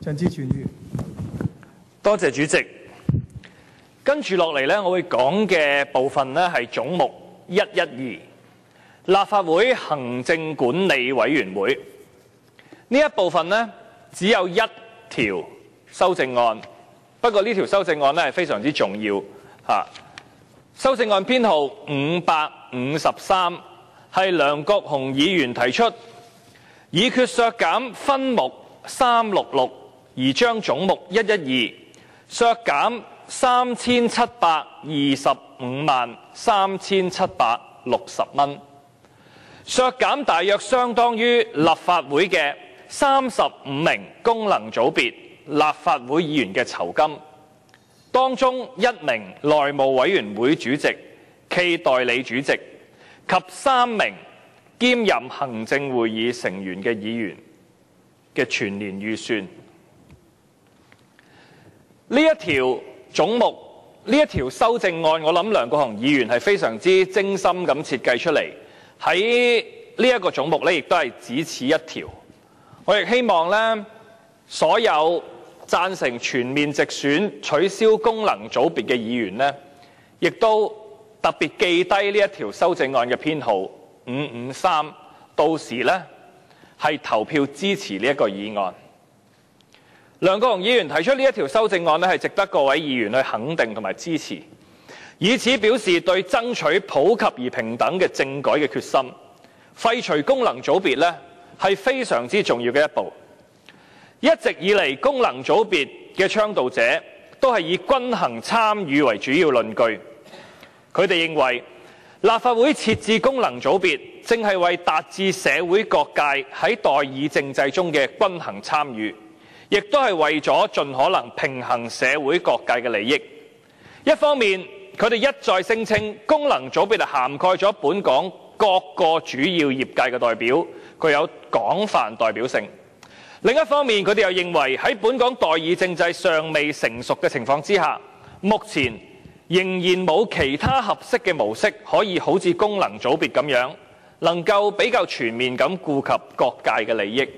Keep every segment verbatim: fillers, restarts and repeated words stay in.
陳志全議員， 多謝主席。跟住落嚟呢，我會講嘅部分呢係總目一一二，立法會行政管理委員會。呢一部分呢，只有一條修正案，不過呢條修正案呢係非常之重要嚇。修正案編號五百五十三，係梁國雄議員提出，議決削減分目三六六，而將總目一一二削減三千七百二十五萬三千七百六十蚊，削減大約相當於立法會嘅三十五名功能組別立法會議員嘅酬金，當中一名內務委員會主席暨代理主席及三名兼任行政會議成員嘅議員嘅全年預算。呢一條總目，呢一條修正案，我諗梁國雄議員係非常之精心咁設計出嚟。喺呢一個總目呢，亦都係只此一條。我亦希望呢，所有贊成全面直選取消功能組別嘅議員呢，亦都特別記低呢一條修正案嘅編號五五三，到時呢係投票支持呢一個議案。梁國雄議員提出呢一條修正案呢，係值得各位議員去肯定同埋支持，以此表示對爭取普及而平等嘅政改嘅決心。廢除功能組別呢，係非常之重要嘅一步。一直以嚟，功能組別嘅倡導者都係以均衡參與為主要論據。佢哋認為立法會設置功能組別，正係為達至社會各界喺代議政制中嘅均衡參與，亦都係為咗盡可能平衡社會各界嘅利益。一方面，佢哋一再聲稱功能組別係涵蓋咗本港各個主要業界嘅代表，具有廣泛代表性。另一方面，佢哋又認為喺本港代議政制尚未成熟嘅情況之下，目前仍然冇其他合適嘅模式可以好似功能組別咁樣，能夠比較全面咁顧及各界嘅利益。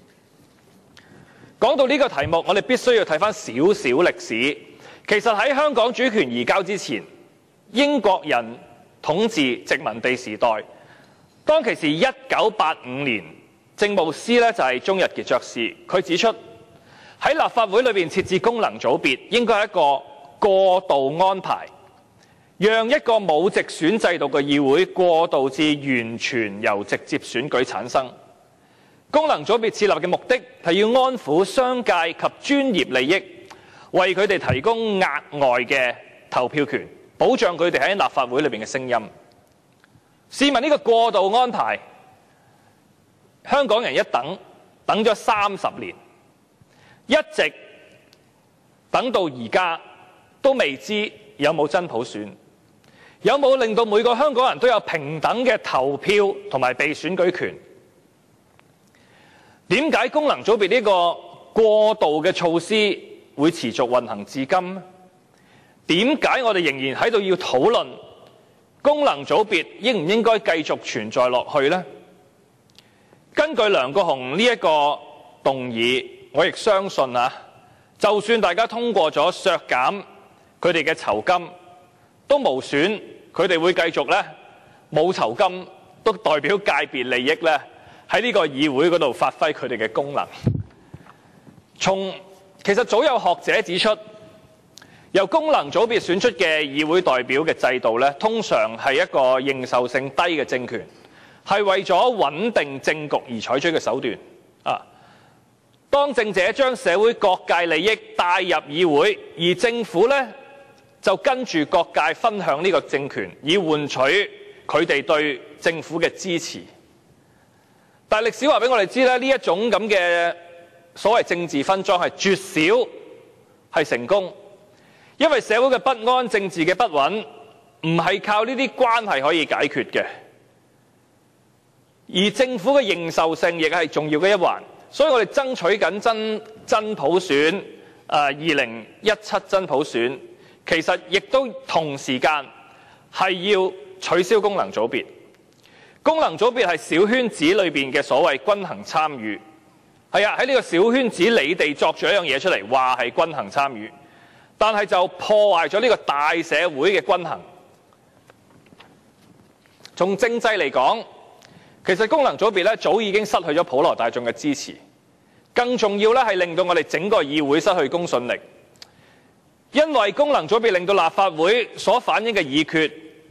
講到呢個題目，我哋必須要睇返少少歷史。其實喺香港主權移交之前，英國人統治殖民地時代，當其時一九八五年，政務司呢就係中日傑爵士，佢指出喺立法會裏面設置功能組別應該係一個過渡安排，讓一個冇直選制度嘅議會過渡至完全由直接選舉產生。功能組別設立嘅目的係要安撫商界及專業利益，為佢哋提供額外嘅投票權，保障佢哋喺立法會裏面嘅聲音。試問呢個過渡安排，香港人一等等咗三十年，一直等到而家都未知有冇真普選，有冇令到每個香港人都有平等嘅投票同埋被選舉權？點解功能組別呢個過渡嘅措施會持續運行至今呢？點解我哋仍然喺度要討論功能組別應唔應該繼續存在落去呢？根據梁國雄呢一個動議，我亦相信啊，就算大家通過咗削減佢哋嘅酬金，都無損佢哋會繼續呢冇酬金都代表界別利益呢喺呢個議會嗰度發揮佢哋嘅功能。從其實早有學者指出，由功能組別選出嘅議會代表嘅制度呢，通常係一個認受性低嘅政權，係為咗穩定政局而採取嘅手段。啊，當政者將社會各界利益帶入議會，而政府呢就跟住各界分享呢個政權，以換取佢哋對政府嘅支持。但係歷史話俾我哋知咧，呢一種咁嘅所謂政治分贓係絕少係成功，因為社會嘅不安、政治嘅不穩唔係靠呢啲關係可以解決嘅，而政府嘅認受性亦係重要嘅一環。所以我哋爭取緊真真普選，誒二零一七真普選，其實亦都同時間係要取消功能組別。功能組別係小圈子裏邊嘅所謂均衡參與， 係啊，喺呢個小圈子你哋作咗一樣嘢出嚟，話係均衡參與，但係就破壞咗呢個大社會嘅均衡。從政制嚟講，其實功能組別咧早已經失去咗普羅大眾嘅支持，更重要咧係令到我哋整個議會失去公信力，因為功能組別令到立法會所反映嘅議決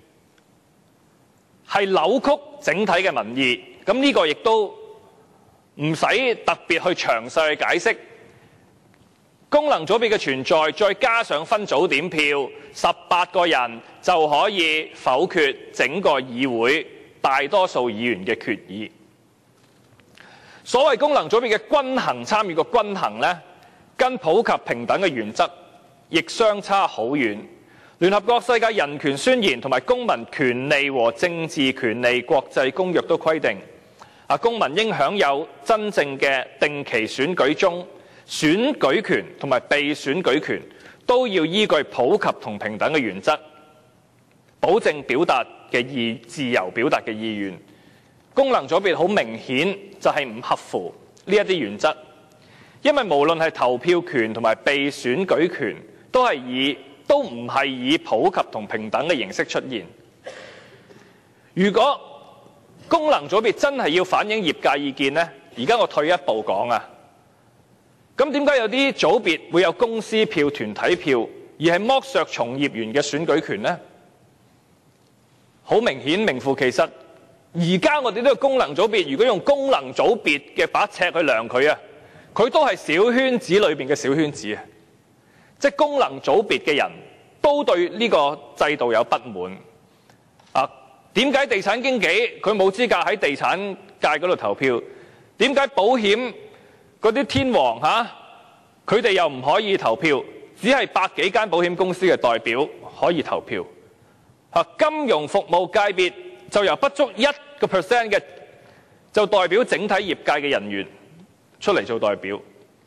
係扭曲整體嘅民意，咁呢個亦都唔使特別去詳細去解釋。功能組別嘅存在，再加上分組點票，十八個人就可以否決整個議會大多數議員嘅決議。所謂功能組別嘅均衡參與嘅均衡呢，跟普及平等嘅原則亦相差好遠。聯合國世界人權宣言同埋公民權利和政治權利國際公約都規定，啊，公民應享有真正嘅定期選舉中選舉權同埋被選舉權都要依據普及同平等嘅原則，保證表達嘅意自由表達嘅意願。功能組別好明顯就係唔合乎呢一啲原則，因為無論係投票權同埋被選舉權，都係以都唔係以普及同平等嘅形式出現。如果功能組別真係要反映業界意見呢，而家我退一步講啊，咁點解有啲組別會有公司票、團體票，而係剝削從業員嘅選舉權呢？好明顯，名副其實。而家我哋呢個功能組別，如果用功能組別嘅把尺去量佢啊，佢都係小圈子裏面嘅小圈子啊！即係功能組別嘅人都對呢個制度有不滿啊！點解地產經紀佢冇資格喺地產界嗰度投票？點解保險嗰啲天王嚇佢哋又唔可以投票？只係百幾間保險公司嘅代表可以投票啊！金融服務界別就由不足一個 percent 嘅就代表整體業界嘅人員出嚟做代表，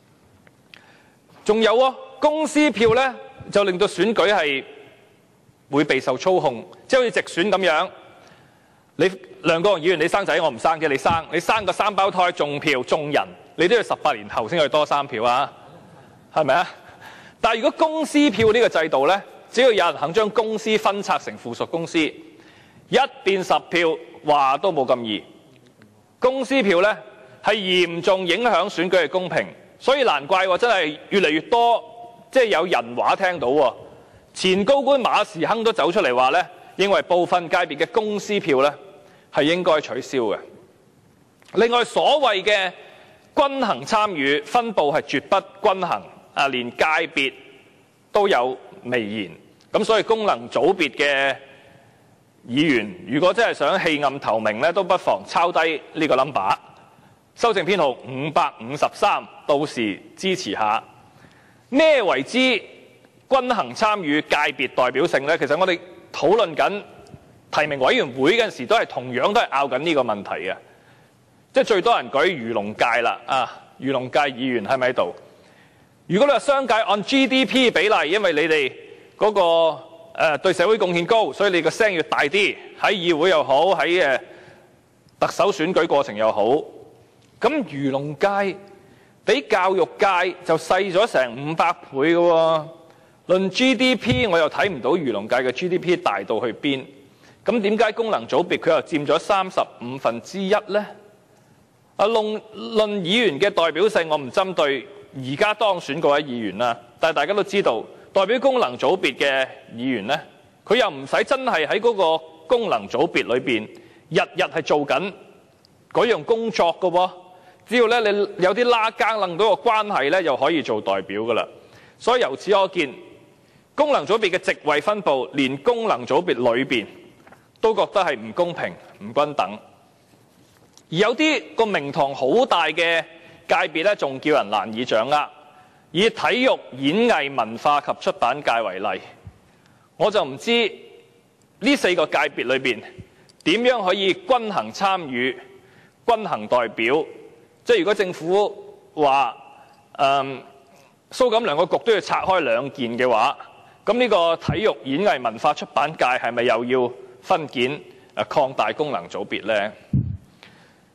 仲有喎、啊、公司票呢，就令到選舉係會備受操控，即係好似直選咁樣。你梁國雄議員你生仔我唔生嘅，你生你生個三胞胎中票中人，你都要十八年後先可以多三票啊，係咪啊？但係如果公司票呢個制度呢，只要有人肯將公司分拆成附屬公司，一變十票，話都冇咁易。公司票呢係嚴重影響選舉嘅公平，所以難怪真係越嚟越多，即係有人話聽到喎。前高官馬時亨都走出嚟話呢，認為部分界別嘅公司票呢係應該取消嘅。另外，所謂嘅均衡參與分佈係絕不均衡，啊，連界別都有微言。咁所以功能組別嘅議員如果真係想棄暗投明呢，都不妨抄低呢個 number， 修正編號五百五十三，到時支持下。咩為之均衡參與界別代表性呢？其實我哋討論緊提名委員會嗰陣時，都係同樣都係拗緊呢個問題嘅。即係最多人舉漁農界啦，啊，漁農界議員喺咪喺度？如果你話商界按 G D P 比例，因為你哋嗰個誒對社會貢獻高，所以你個聲要大啲，喺議會又好，喺誒特首選舉過程又好。咁漁農界比教育界就細咗成五百倍嘅喎。論 G D P， 我又睇唔到漁農界嘅 G D P 大到去邊。咁點解功能組別佢又佔咗三十五分之一呢？啊，論論議員嘅代表性，我唔針對而家當選嗰位議員啦，但係大家都知道，代表功能組別嘅議員呢，佢又唔使真係喺嗰個功能組別裏邊日日係做緊嗰樣工作嘅喎，只要咧你有啲拉更楞到個關係咧，又可以做代表噶啦。所以由此可見，功能組別嘅席位分佈，連功能組別裏邊都覺得係唔公平、唔均等。而有啲個名堂好大嘅界別咧，仲叫人難以掌握。以體育、演藝、文化及出版界為例，我就唔知呢四個界別裏邊點樣可以均衡參與、均衡代表。即係如果政府話誒蘇錦樑個局都要拆開兩件嘅話，咁呢個體育、演藝、文化、出版界係咪又要分件誒擴大功能組別呢？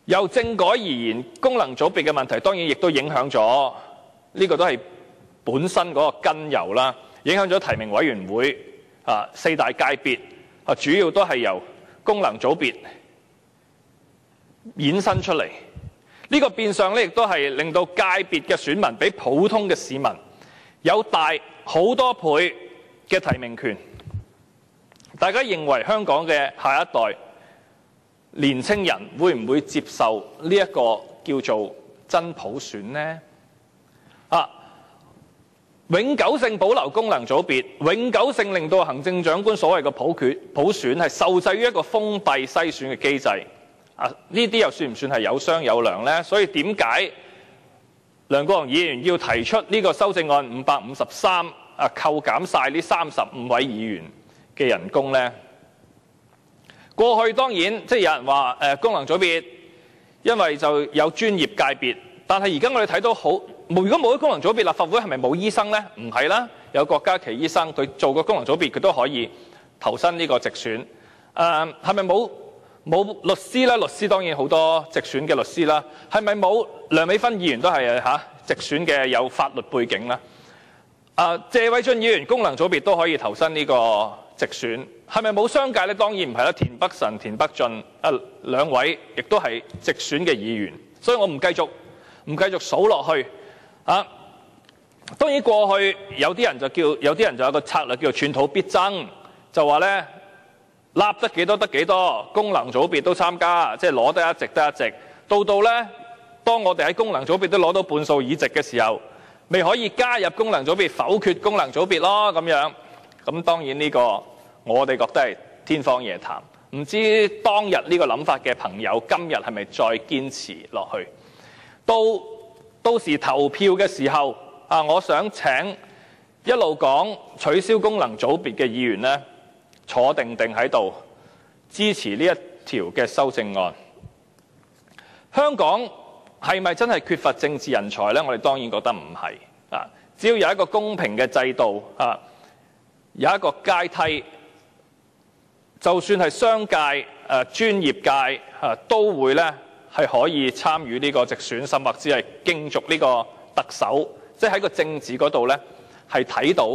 由政改而言，功能組別嘅問題當然亦都影響咗，呢個都係本身嗰個根由啦，影響咗提名委員會啊四大界別啊，主要都係由功能組別衍生出嚟。呢個變相咧，亦都係令到界別嘅選民比普通嘅市民有大好多倍嘅提名權。大家認為香港嘅下一代年青人會唔會接受呢一個叫做真普選呢？啊，永久性保留功能組別，永久性令到行政長官所謂嘅普決普選係受制於一個封閉篩選嘅機制。啊，呢啲又算唔算係有商有量呢？所以點解梁國雄議員要提出呢個修正案五百五十三啊，扣減晒呢三十五位議員嘅人工呢？過去當然即係有人話誒、呃、功能組別，因為就有專業界別，但係而家我哋睇到好，如果冇咗功能組別，立法會係咪冇醫生呢？唔係啦，有郭家麒醫生，佢做過功能組別，佢都可以投身呢個直選。誒係咪冇冇律師呢？律師當然好多直選嘅律師啦。係咪冇梁美芬議員都係嚇、啊、直選嘅有法律背景啦？誒謝偉俊議員功能組別都可以投身呢個直選，係咪冇商界呢？當然唔係啦，田北辰、田北俊啊兩位亦都係直選嘅議員，所以我唔繼續唔繼續數落去啊。當然過去有啲人就叫有啲人就有個策略叫做寸土必爭，就話呢，立得幾多得幾多，功能組別都參加，即係攞得一席得一席。到到呢，當我哋喺功能組別都攞到半數議席嘅時候，咪可以加入功能組別，否決功能組別咯咁樣。咁當然呢個我哋覺得係天方夜譚，唔知當日呢個諗法嘅朋友今日係咪再堅持落去？到到時投票嘅時候啊，我想請一路講取消功能組別嘅議員呢，坐定定喺度支持呢一條嘅修正案。香港係咪真係缺乏政治人才呢？我哋當然覺得唔係啊，只要有一個公平嘅制度啊，有一個階梯，就算係商界、誒、啊、專業界、啊、都會咧係可以參與呢個直選，甚或只係競逐呢個特首，即係喺個政治嗰度咧係睇到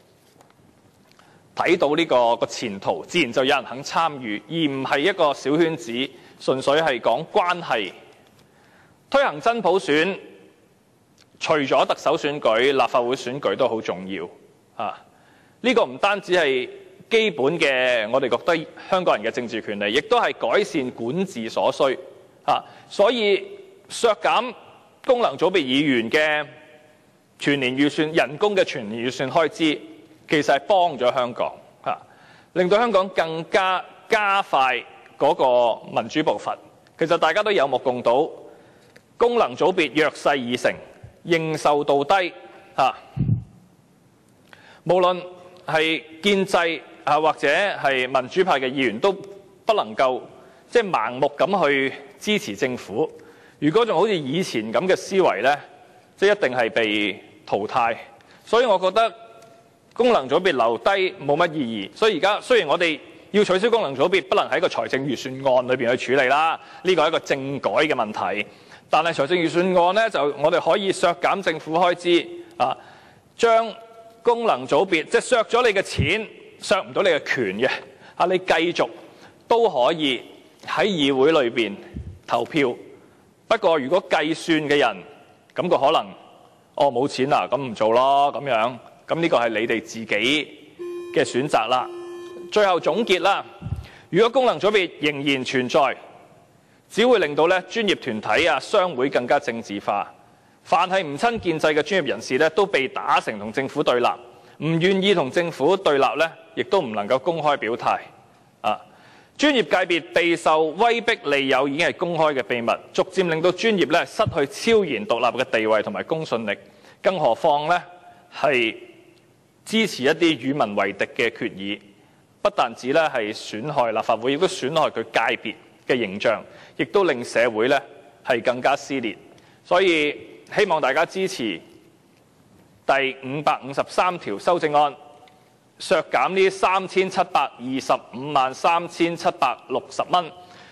睇到呢個個前途，自然就有人肯參與，而唔係一個小圈子，純粹係講關係。推行真普選，除咗特首選舉、立法會選舉都好重要啊！呢個唔單止係基本嘅，我哋覺得香港人嘅政治權利，亦都係改善管治所需啊！所以削減功能組別議員嘅全年預算人工嘅全年預算開支，其實係幫咗香港啊，令到香港更加加快嗰個民主步伐。其實大家都有目共睹，功能組別弱勢已成，認受度低啊！無論係建制啊，或者係民主派嘅議員都不能夠即係盲目咁去支持政府。如果仲好似以前咁嘅思維呢，即係一定係被淘汰。所以我覺得功能組別留低冇乜意義。所以而家雖然我哋要取消功能組別，不能喺個財政預算案裏邊去處理啦，呢個係一個政改嘅問題。但係財政預算案呢，就我哋可以削減政府開支啊，將功能組別即係削咗你嘅錢，削唔到你嘅權嘅啊！你繼續都可以喺議會裏邊投票。不過如果計算嘅人咁個可能，哦冇錢啦，咁唔做咯咁樣。咁呢個係你哋自己嘅選擇啦。最後總結啦，如果功能組別仍然存在，只會令到咧專業團體啊、商會更加政治化。凡係唔親建制嘅專業人士咧，都被打成同政府對立，唔願意同政府對立咧，亦都唔能夠公開表態。啊，專業界別備受威逼利誘已經係公開嘅秘密，逐漸令到專業咧失去超然獨立嘅地位同埋公信力。更何況咧係支持一啲與民為敵嘅決議，不但止咧係損害立法會，亦都損害佢界別嘅形象，亦都令社會咧係更加撕裂。所以希望大家支持第五百五十三條修正案，削減呢三千七百二十五萬三千七百六十蚊，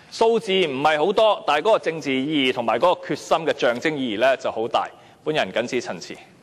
數字唔係好多，但係嗰個政治意義同埋嗰個決心嘅象徵意義咧就好大。本人謹此陳辭。